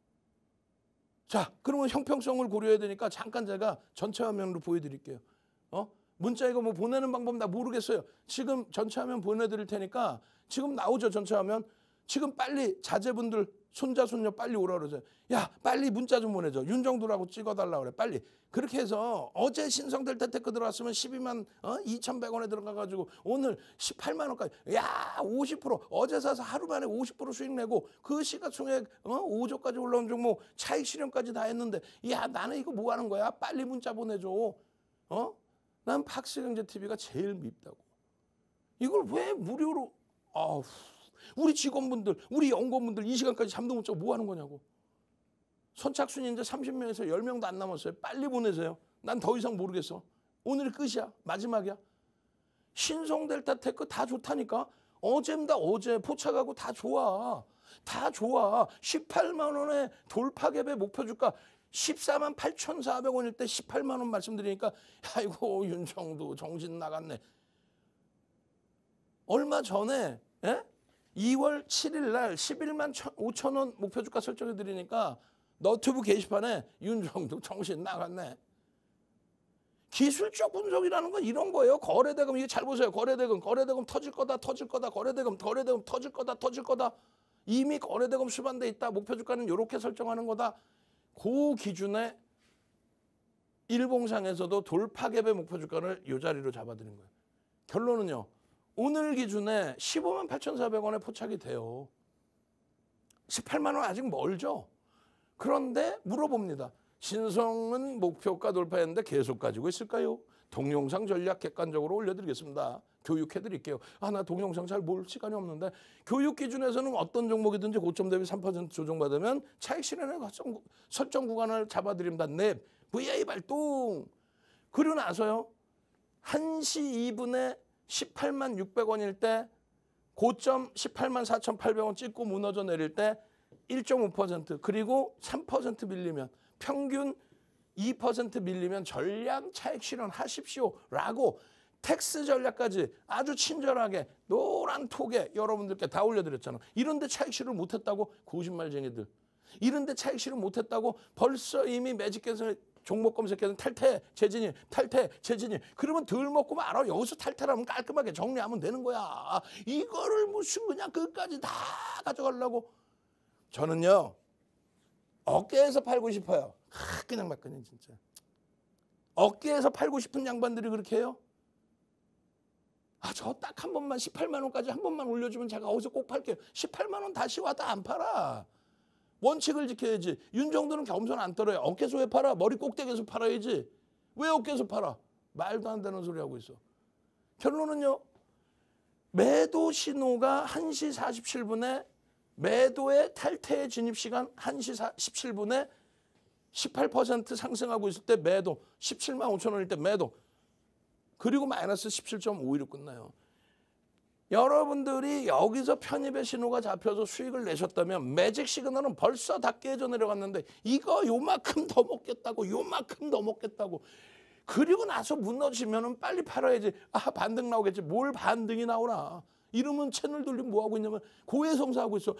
자, 그러면 형평성을 고려해야 되니까 잠깐 제가 전체 화면으로 보여드릴게요. 어? 문자 이거 뭐 보내는 방법 나 모르겠어요. 지금 전체 화면 보내드릴 테니까 지금 나오죠 전체 화면. 지금 빨리 자제분들 손자 손녀 빨리 오라 그러죠. 야 빨리 문자 좀 보내줘. 윤정두라고 찍어달라 그래 빨리. 그렇게 해서 어제 신성델타테크 들어왔으면 십이만 어? 이천백 원에 들어가가지고 오늘 십팔만 원까지. 야 오십 퍼센트 어제 사서 하루 만에 오십 퍼센트 수익 내고 그 시가총액 어? 오조까지 올라온 종목 차익 실현까지 다 했는데 야 나는 이거 뭐 하는 거야? 빨리 문자 보내줘. 어? 난 박세경제 티비가 제일 밉다고. 이걸 왜 무료로 아우 우리 직원분들 우리 연구원분들 이 시간까지 잠도 못 자고 뭐 하는 거냐고. 선착순이 이제 삼십 명에서 십 명도 안 남았어요. 빨리 보내세요. 난 더 이상 모르겠어. 오늘이 끝이야. 마지막이야. 신성델타테크 다 좋다니까. 어제입니다. 어제 포착하고 다 좋아. 다 좋아. 십팔만 원에 돌파갭의 목표 주가 십사만 팔천사백 원일 때 십팔만 원 말씀드리니까 아이고 윤정두 정신 나갔네. 얼마 전에 예? 이월 칠일 날 십일만 오천 원 목표 주가 설정해 드리니까 너튜브 게시판에 윤정두 정신 나갔네. 기술적 분석이라는 건 이런 거예요. 거래대금 이게 잘 보세요. 거래대금 거래대금 터질 거다 터질 거다 거래대금 거래대금 터질 거다 터질 거다. 이미 거래대금 수반돼 있다. 목표 주가는 이렇게 설정하는 거다. 그 기준에 일봉상에서도 돌파갭의 목표 주가를 이 자리로 잡아드린 거예요. 결론은요. 오늘 기준에 십오만 팔천사백 원에 포착이 돼요. 십팔만 원 아직 멀죠. 그런데 물어봅니다. 신성은 목표가 돌파했는데 계속 가지고 있을까요? 동영상 전략 객관적으로 올려드리겠습니다. 교육해드릴게요. 아, 나 동영상 잘 볼 시간이 없는데 교육 기준에서는 어떤 종목이든지 고점 대비 삼 퍼센트 조정받으면 차익 실현의 설정, 설정 구간을 잡아드립니다. 넵, 브이아이 발동. 그리고 나서요. 한 시 이 분에 십팔만 육백 원일 때 고점 십팔만 사천팔백 원 찍고 무너져 내릴 때 일 점 오 퍼센트 그리고 삼 퍼센트 밀리면 평균 이 퍼센트 밀리면 전량 차익 실현하십시오라고 텍스 전략까지 아주 친절하게 노란 톡에 여러분들께 다 올려드렸잖아. 이런데 차익 실현 못했다고 거짓말쟁이들. 이런데 차익 실현 못했다고 벌써 이미 매직해서 종목 검색해서 탈퇴, 재진입, 탈퇴, 재진입. 그러면 덜 먹고 말아. 여기서 탈퇴하면 깔끔하게 정리하면 되는 거야. 이거를 무슨 그냥 끝까지 다 가져가려고. 저는요. 어깨에서 팔고 싶어요. 아, 그냥 막 그냥 진짜. 어깨에서 팔고 싶은 양반들이 그렇게 해요? 아, 저 딱 한 번만 십팔만 원까지 한 번만 올려주면 제가 어디서 꼭 팔게요. 십팔만 원 다시 와도 안 팔아. 원칙을 지켜야지. 윤정도는 겸손 안 떨어요. 어깨에서 왜 팔아? 머리 꼭대기에서 팔아야지. 왜 어깨에서 팔아? 말도 안 되는 소리 하고 있어. 결론은요. 매도 신호가 한 시 사십칠 분에 매도의 탈퇴 진입 시간 한 시 십칠 분에 십팔 퍼센트 상승하고 있을 때 매도, 십칠만 오천 원일 때 매도. 그리고 마이너스 십칠 점 오이로 끝나요. 여러분들이 여기서 편입의 신호가 잡혀서 수익을 내셨다면 매직 시그널은 벌써 다 깨져 내려갔는데 이거 요만큼 더 먹겠다고 요만큼 더 먹겠다고 그리고 나서 무너지면 빨리 팔아야지. 아 반등 나오겠지. 뭘 반등이 나오나. 이러면 채널 돌리면 뭐하고 있냐면 고해성사하고 있어.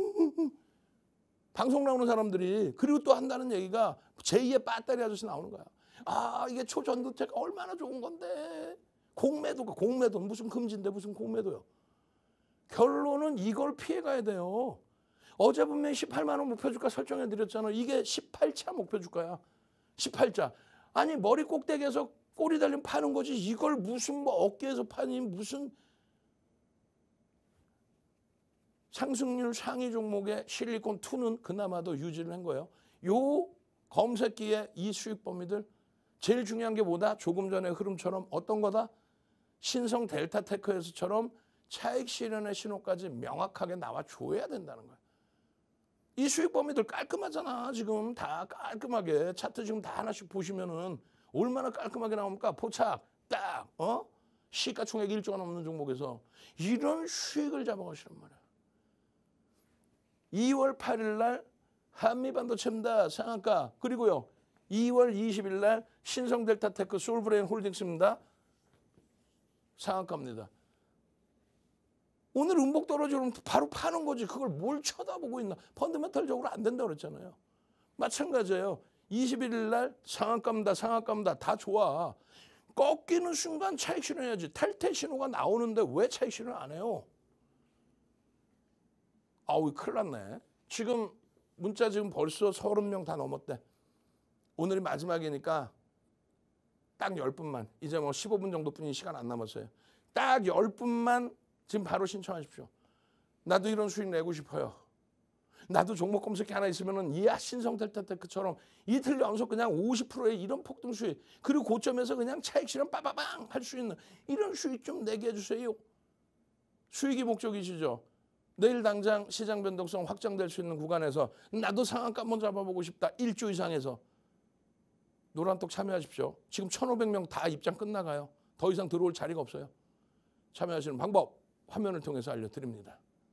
방송 나오는 사람들이. 그리고 또 한다는 얘기가 제이의 빠따리 아저씨 나오는 거야. 아 이게 초전도체가 얼마나 좋은 건데 공매도가 공매도 무슨 금지인데 무슨 공매도요. 결론은 이걸 피해가야 돼요. 어제 분명히 십팔만 원 목표 주가 설정해 드렸잖아요. 이게 십팔 차 목표 주가야. 십팔 자. 아니 머리 꼭대기에서 꼬리 달린 파는 거지. 이걸 무슨 뭐 어깨에서 파니 무슨 상승률 상위 종목의 실리콘이는 그나마도 유지를 한 거예요. 요 검색기에 이 수익 범위들 제일 중요한 게 뭐다? 조금 전의 흐름처럼 어떤 거다? 신성 델타테크에서처럼 차익 실현의 신호까지 명확하게 나와줘야 된다는 거야. 이 수익 범위들 깔끔하잖아. 지금 다 깔끔하게 차트 지금 다 하나씩 보시면은 얼마나 깔끔하게 나옵니까? 포착 딱 어? 시가총액 일 조가 넘는 종목에서 이런 수익을 잡아가시란 말이야. 이월 팔일 날 한미반도체입니다. 상한가. 그리고요. 이월 이십일 날 신성델타테크 솔브레인 홀딩스입니다. 상한가입니다. 오늘 음복 떨어지면 바로 파는 거지. 그걸 뭘 쳐다보고 있나. 펀더멘털적으로 안 된다고 그랬잖아요. 마찬가지예요. 이십일 일 날 상한가입니다. 상한가입니다. 다 좋아. 꺾이는 순간 차익 실현해야지. 탈퇴 신호가 나오는데 왜 차익 실현 안 해요? 아우 큰일 났네. 지금 문자 지금 벌써 서른 명 다 넘었대. 오늘이 마지막이니까 딱 열 분만. 이제 뭐 십오 분 정도뿐이 시간 안 남았어요. 딱 열 분만 지금 바로 신청하십시오. 나도 이런 수익 내고 싶어요. 나도 종목 검색기 하나 있으면은 이야 신성델타테크처럼 이틀 연속 그냥 오십 퍼센트의 이런 폭등 수익 그리고 고점에서 그냥 차익 실현 빠바방 할 수 있는 이런 수익 좀 내게 해주세요. 수익이 목적이시죠. 내일 당장 시장 변동성 확장될 수 있는 구간에서 나도 상한가 한번 잡아보고 싶다. 일 조 이상에서 노란톡 참여하십시오. 지금 천오백 명 다 입장 끝나가요. 더 이상 들어올 자리가 없어요. 참여하시는 방법 화면을 통해서 알려드립니다.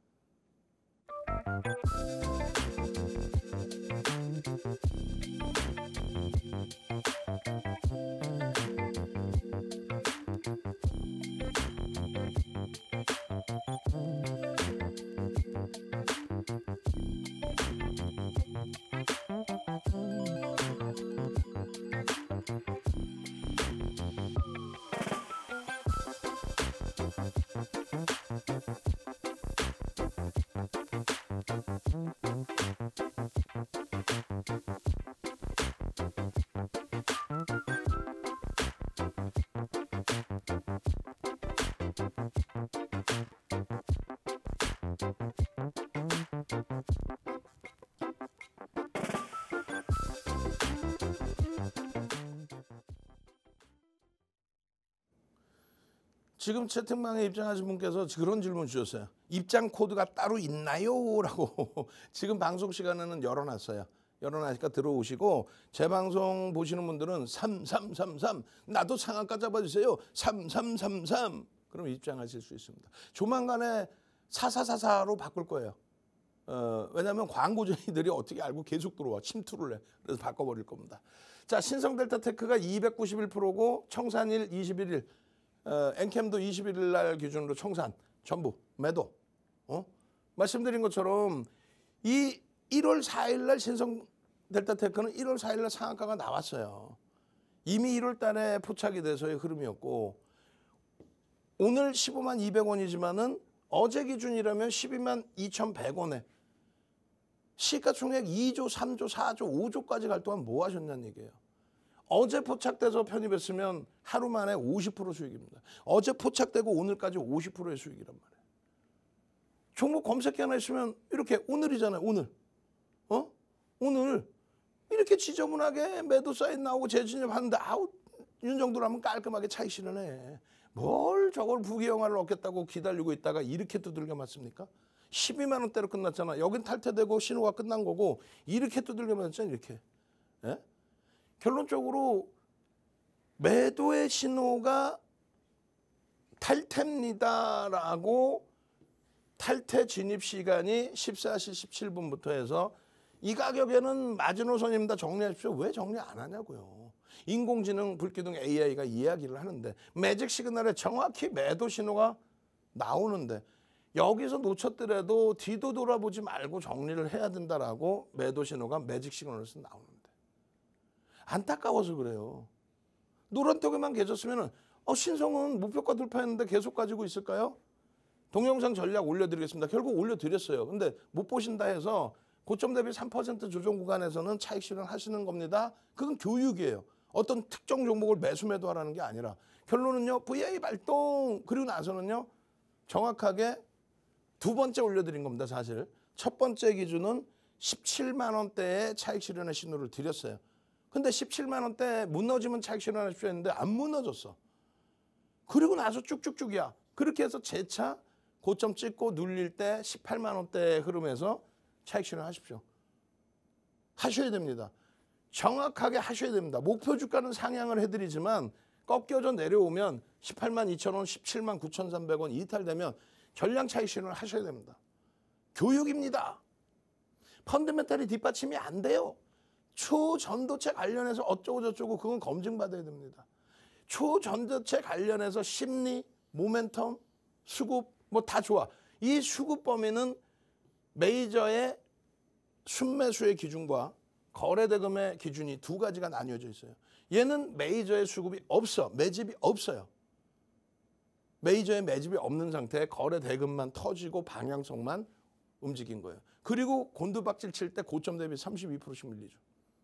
지금 채팅방에 입장하신 분께서 그런 질문 주셨어요. 입장 코드가 따로 있나요? 라고 지금 방송 시간에는 열어놨어요. 열어놨으니까 들어오시고 재방송 보시는 분들은 삼삼삼삼 나도 상한가 잡아주세요. 삼삼삼삼 그럼 입장하실 수 있습니다. 조만간에 사사사사로 바꿀 거예요. 어, 왜냐하면 광고주의들이 어떻게 알고 계속 들어와 침투를 해. 그래서 바꿔버릴 겁니다. 자, 신성델타테크가 이백구십일 퍼센트고 청산일 이십일 일 어, 엔캠도 이십일 일 날 기준으로 청산 전부 매도. 어? 말씀드린 것처럼 이 일월 사일 날 신성델타테크는 일월 사일 날 상한가가 나왔어요. 이미 일월 달에 포착이 돼서의 흐름이었고 오늘 십오만 이백 원이지만은 어제 기준이라면 십이만 이천백 원에 시가총액 이 조, 삼 조, 사 조, 오 조까지 갈 동안 뭐 하셨냐는 얘기예요. 어제 포착돼서 편입했으면 하루 만에 오십 퍼센트 수익입니다. 어제 포착되고 오늘까지 오십 퍼센트의 수익이란 말이에요. 종목 검색기 하나 있으면 이렇게 오늘이잖아요. 오늘. 어? 오늘 이렇게 지저분하게 매도 사인 나오고 재진입 하는데 아우 이 정도라면 깔끔하게 차익 실현해. 뭘 저걸 부귀영화를 얻겠다고 기다리고 있다가 이렇게 두들겨 맞습니까? 십이만 원대로 끝났잖아. 여긴 탈퇴되고 신호가 끝난 거고 이렇게 두들겨 맞았잖아. 이렇게. 예? 결론적으로 매도의 신호가 탈퇴입니다라고 탈퇴 진입 시간이 십사 시 십칠 분부터 해서 이 가격에는 마지노선입니다. 정리하십시오. 왜 정리 안 하냐고요. 인공지능, 불기둥 에이아이가 이야기를 하는데 매직 시그널에 정확히 매도 신호가 나오는데 여기서 놓쳤더라도 뒤도 돌아보지 말고 정리를 해야 된다라고 매도 신호가 매직 시그널에서 나오는데 안타까워서 그래요. 노란톡에만 계셨으면 어, 신성은 목표가 돌파했는데 계속 가지고 있을까요? 동영상 전략 올려드리겠습니다. 결국 올려드렸어요. 근데 못 보신다 해서 고점 대비 삼 퍼센트 조정 구간에서는 차익 실현하시는 겁니다. 그건 교육이에요. 어떤 특정 종목을 매수 매도하라는 게 아니라 결론은요. 브이아이 발동 그리고 나서는요. 정확하게 두 번째 올려드린 겁니다. 사실 첫 번째 기준은 십칠만 원대의 차익 실현의 신호를 드렸어요. 근데 십칠만 원대 무너지면 차익 실현하십시오 했는데 안 무너졌어. 그리고 나서 쭉쭉쭉이야. 그렇게 해서 재차 고점 찍고 눌릴 때 십팔만 원대의 흐름에서 차익 실현하십시오. 하셔야 됩니다. 정확하게 하셔야 됩니다. 목표 주가는 상향을 해드리지만 꺾여져 내려오면 십팔만 이천 원, 십칠만 구천삼백 원 이탈되면 전량 차익 실현을 하셔야 됩니다. 교육입니다. 펀드멘탈이 뒷받침이 안 돼요. 초전도체 관련해서 어쩌고 저쩌고 그건 검증받아야 됩니다. 초전도체 관련해서 심리, 모멘텀, 수급 뭐 다 좋아. 이 수급 범위는 메이저의 순매수의 기준과 거래대금의 기준이 두 가지가 나뉘어져 있어요. 얘는 메이저의 수급이 없어. 매집이 없어요. 메이저의 매집이 없는 상태에 거래대금만 터지고 방향성만 움직인 거예요. 그리고 곤두박질 칠 때 고점 대비 삼십이 퍼센트씩 밀리죠.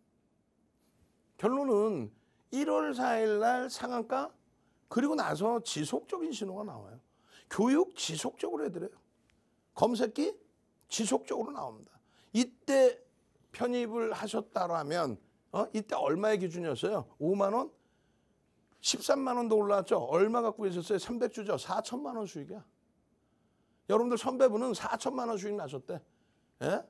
결론은 일월 사일 날 상한가 그리고 나서 지속적인 신호가 나와요. 교육 지속적으로 해드려요. 검색기 지속적으로 나옵니다. 이때 편입을 하셨다라면 어? 이때 얼마의 기준이었어요? 오만 원? 십삼만 원도 올라왔죠? 얼마 갖고 계셨어요? 삼백 주죠? 사천만 원 수익이야. 여러분들 선배분은 사천만 원 수익 나셨대. 예?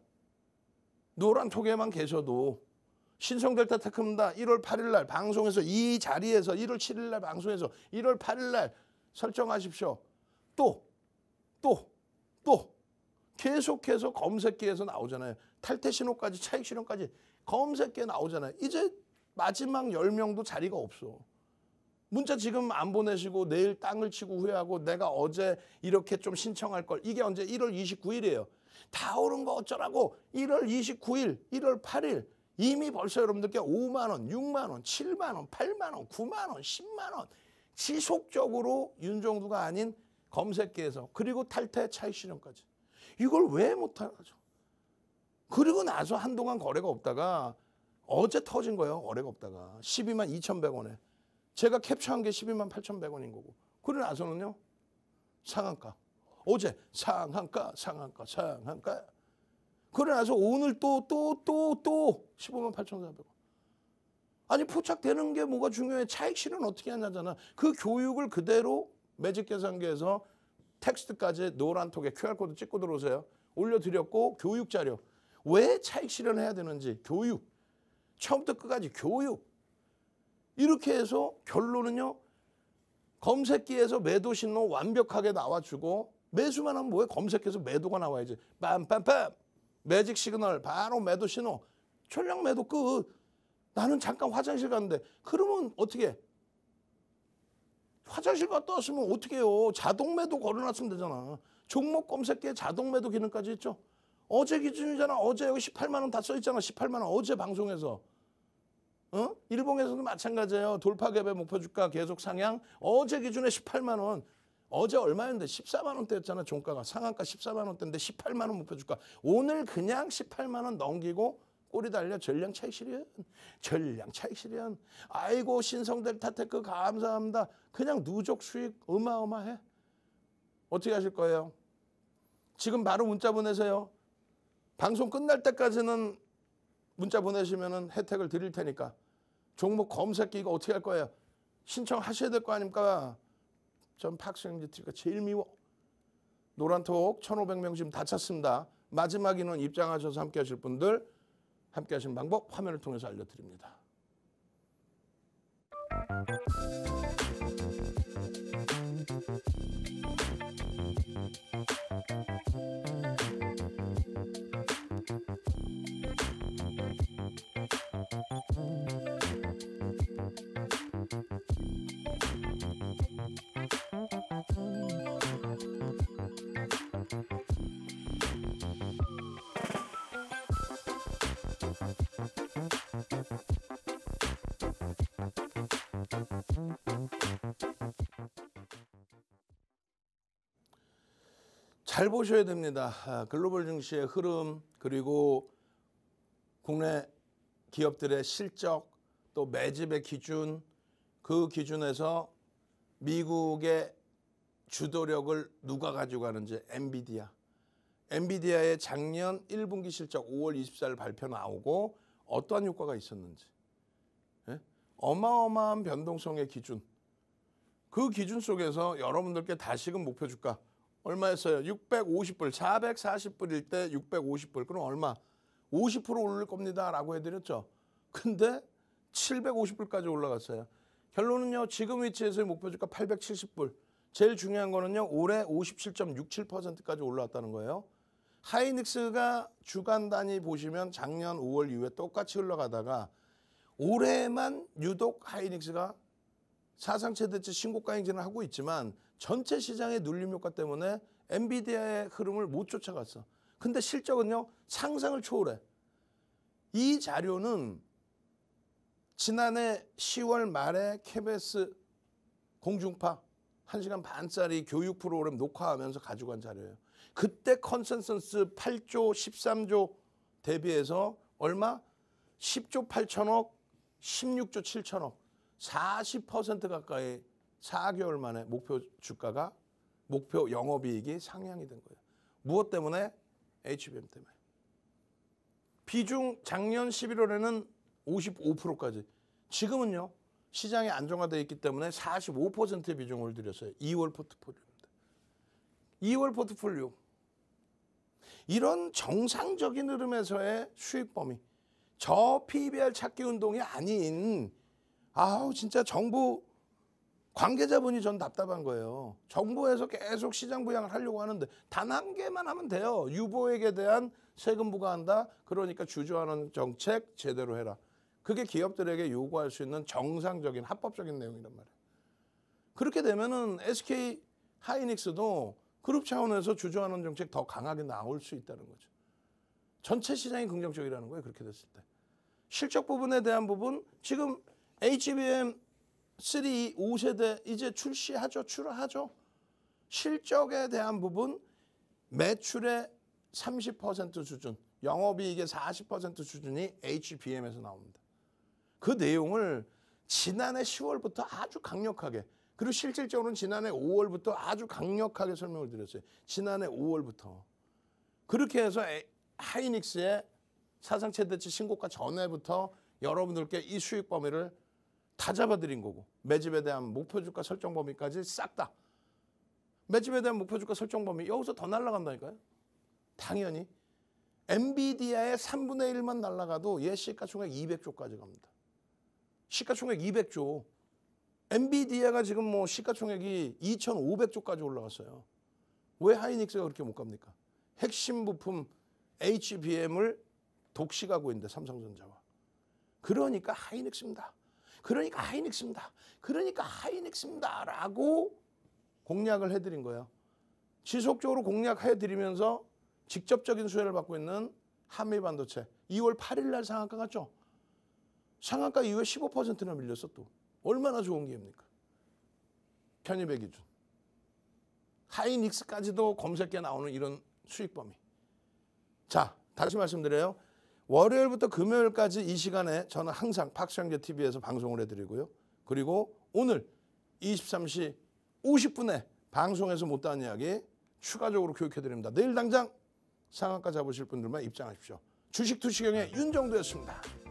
노란 톡에만 계셔도 신성델타 테크입니다. 일월 팔일 날 방송에서 이 자리에서 일월 칠일 날 방송에서 일월 팔일 날 설정하십시오. 또, 또, 또 계속해서 검색기에서 나오잖아요. 탈퇴 신호까지 차익 실현까지 검색기에 나오잖아요. 이제 마지막 열 명도 자리가 없어. 문자 지금 안 보내시고 내일 땅을 치고 후회하고 내가 어제 이렇게 좀 신청할 걸. 이게 언제 일월 이십구일이에요. 다 오른 거 어쩌라고. 일월 이십구일, 일월 팔일 이미 벌써 여러분들께 오만 원, 육만 원, 칠만 원, 팔만 원, 구만 원, 십만 원 지속적으로 윤종두가 아닌 검색기에서 그리고 탈퇴 차익 실현까지. 이걸 왜 못하죠? 그리고 나서 한동안 거래가 없다가 어제 터진 거예요. 거래가 없다가 십이만 이천백 원에. 제가 캡처한 게 십이만 팔천백 원인 거고. 그러고 나서는요. 상한가. 어제 상한가 상한가 상한가. 그러고 나서 오늘 또 또 또 또 십오만 팔천사백 원. 아니 포착되는 게 뭐가 중요해. 차익 실현 어떻게 하냐잖아. 그 교육을 그대로 매직 계산기에서 텍스트까지 노란 톡에 큐알코드 찍고 들어오세요. 올려드렸고 교육 자료. 왜 차익 실현해야 되는지 교육. 처음부터 끝까지 교육. 이렇게 해서 결론은요. 검색기에서 매도 신호 완벽하게 나와주고 매수만 하면 뭐해? 검색해서 매도가 나와야지. 빰빰빰. 매직 시그널 바로 매도 신호. 전량 매도 끝. 나는 잠깐 화장실 갔는데 그러면 어떻게 해? 화장실 갔다 왔으면 어떻게 해요? 자동 매도 걸어놨으면 되잖아. 종목 검색기에 자동 매도 기능까지 있죠. 어제 기준이잖아. 어제 여기 십팔만 원 다 써있잖아. 십팔만 원 어제 방송에서. 어? 일봉에서도 마찬가지예요. 돌파갭의 목표 주가 계속 상향. 어제 기준에 십팔만 원. 어제 얼마였는데 십사만 원대였잖아. 종가가. 상한가 십사만 원대인데 십팔만 원 목표 주가. 오늘 그냥 십팔만 원 넘기고 꼬리 달려 전량 차익 실현. 전량 차익 실현. 아이고 신성델타테크 감사합니다. 그냥 누적 수익 어마어마해. 어떻게 하실 거예요? 지금 바로 문자 보내세요. 방송 끝날 때까지는 문자 보내시면 혜택을 드릴 테니까. 종목 검색기 이거 어떻게 할 거예요? 신청하셔야 될 거 아닙니까? 전 팍스형제티가 제일 미워. 노란톡 천오백 명 지금 다 찼습니다. 마지막 인원 입장하셔서 함께 하실 분들 함께 하시는 방법 화면을 통해서 알려드립니다. 잘 보셔야 됩니다. 아, 글로벌 증시의 흐름 그리고 국내 기업들의 실적 또 매집의 기준 그 기준에서 미국의 주도력을 누가 가지고 가는지 엔비디아. 엔비디아의 작년 일 분기 실적 오월 이십사일 발표 나오고 어떠한 효과가 있었는지. 예? 어마어마한 변동성의 기준. 그 기준 속에서 여러분들께 다시금 목표 주가 얼마였어요? 육백오십 불, 사백사십 불일 때 육백오십 불. 그럼 얼마? 오십 퍼센트 오를 겁니다 라고 해드렸죠. 근데 칠백오십 불까지 올라갔어요. 결론은요. 지금 위치에서의 목표 주가 팔백칠십 불. 제일 중요한 거는요. 올해 오십칠 점 육칠 퍼센트까지 올라왔다는 거예요. 하이닉스가 주간 단위 보시면 작년 오월 이후에 똑같이 흘러가다가 올해만 유독 하이닉스가 사상 최대치 신고가 행진을 하고 있지만 전체 시장의 눌림 효과 때문에 엔비디아의 흐름을 못 쫓아갔어. 근데 실적은요. 상상을 초월해. 이 자료는 지난해 시월 말에 케이비에스 공중파 한 시간 반짜리 교육 프로그램 녹화하면서 가져간 자료예요. 그때 컨센서스 팔조 십삼조 대비해서 얼마? 십조 팔천억, 십육조 칠천억, 사십 퍼센트 가까이 사 개월 만에 목표 주가가 목표 영업이익이 상향이 된 거예요. 무엇 때문에? 에이치비엠 때문에. 비중 작년 십일월에는 오십오 퍼센트까지. 지금은요. 시장이 안정화되어 있기 때문에 사십오 퍼센트의 비중을 들였어요. 이월 포트폴리오입니다. 이월 포트폴리오. 이런 정상적인 흐름에서의 수익 범위. 저 피비알 찾기 운동이 아닌 아우 진짜 정부 관계자분이 전 답답한 거예요. 정부에서 계속 시장 부양을 하려고 하는데 단 한 개만 하면 돼요. 유보액에 대한 세금 부과한다. 그러니까 주주환원 정책 제대로 해라. 그게 기업들에게 요구할 수 있는 정상적인 합법적인 내용이란 말이에요. 그렇게 되면은 에스케이 하이닉스도 그룹 차원에서 주주환원 정책 더 강하게 나올 수 있다는 거죠. 전체 시장이 긍정적이라는 거예요. 그렇게 됐을 때. 실적 부분에 대한 부분 지금 에이치비엠 삼 오 세대 이제 출시하죠. 출하하죠. 실적에 대한 부분 매출의 삼십 퍼센트 수준, 영업이익의 사십 퍼센트 수준이 에이치비엠에서 나옵니다. 그 내용을 지난해 시월부터 아주 강력하게 그리고 실질적으로는 지난해 오월부터 아주 강력하게 설명을 드렸어요. 지난해 오월부터. 그렇게 해서 하이닉스의 사상 최대치 신고가 전에부터 여러분들께 이 수익 범위를 다 잡아드린 거고 매집에 대한 목표 주가 설정 범위까지 싹 다. 매집에 대한 목표 주가 설정 범위 여기서 더 날아간다니까요. 당연히. 엔비디아의 삼분의 일만 날아가도 얘 시가총액 이백조까지 갑니다. 시가총액 이백조. 엔비디아가 지금 뭐 시가총액이 이천오백조까지 올라갔어요. 왜 하이닉스가 그렇게 못 갑니까? 핵심 부품 에이치비엠을 독식하고 있는데 삼성전자와. 그러니까 하이닉스입니다. 그러니까 하이닉스입니다. 그러니까 하이닉스입니다. 라고 공략을 해드린 거예요. 지속적으로 공략해드리면서 직접적인 수혜를 받고 있는 한미반도체. 이월 팔일 날 상한가 갔죠? 상한가 이후에 십오 퍼센트나 밀렸어 또. 얼마나 좋은 기회입니까? 편입의 기준. 하이닉스까지도 검색에 나오는 이런 수익 범위. 자, 다시 말씀드려요. 월요일부터 금요일까지 이 시간에 저는 항상 박수영재 티비에서 방송을 해드리고요. 그리고 오늘 이십삼 시 오십 분에 방송에서 못다한 이야기 추가적으로 교육해드립니다. 내일 당장 상한가 잡으실 분들만 입장하십시오. 주식 투시경의 윤정도였습니다.